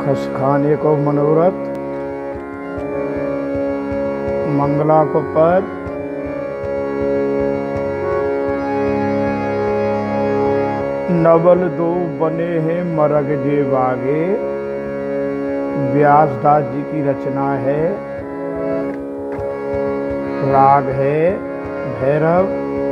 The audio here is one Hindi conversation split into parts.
खस खाने को मनोरथ, मंगला को पद, नवल दो बने हैं मरग जे बागे। व्यासदास जी की रचना है। राग है भैरव।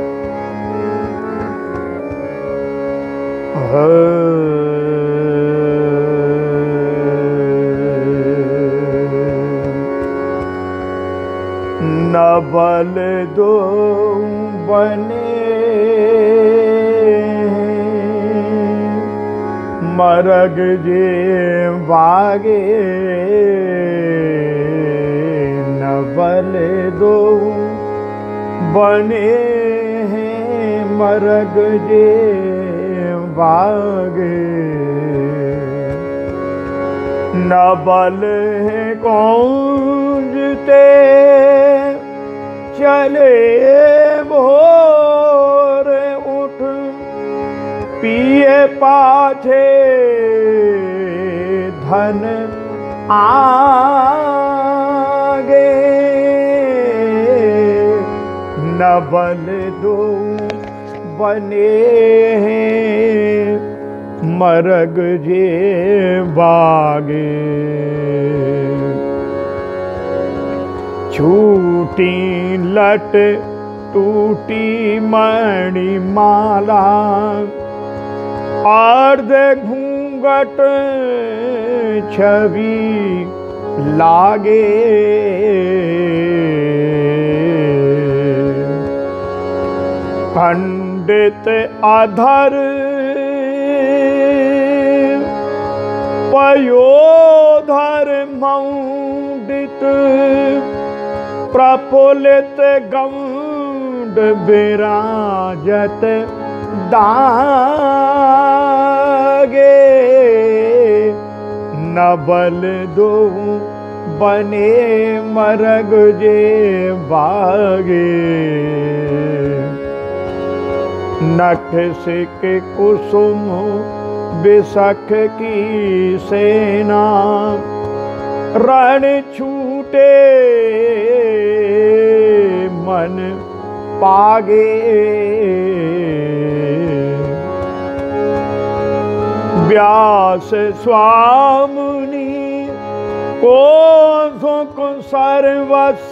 नवल दो बने मरग जे बागे। नवल दो बने हैं मरग जे बागे। नवल है कौंजते चले भोर उठ, पिए पाछे धन आगे। नवल दो बने हैं मरग जे बागे। छूटी लट टूटी मणिमाला, अर्ध घूंघट छवि लागे। खंडित अधर पयोधर मौंडित, प्रफुल्लित गौंड विराजत दागे। नवल दो बने मरग जे बागे। नख सिक कुसुम बिसख की सेना, रण छूटे मन पागे। व्यास स्वामिनी को सुख सर्वस,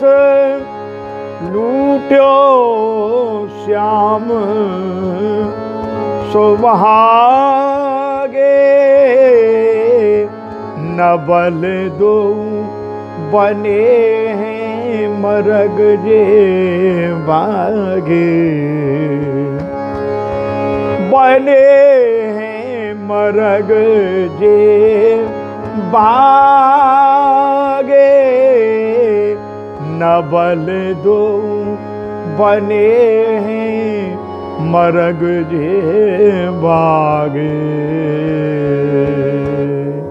लूट्यो श्याम सुभागे। नवल दो बने हैं मरग जे बागे। बने हैं मरग जे बागे। नवल दो बने हैं मरग जे बागे।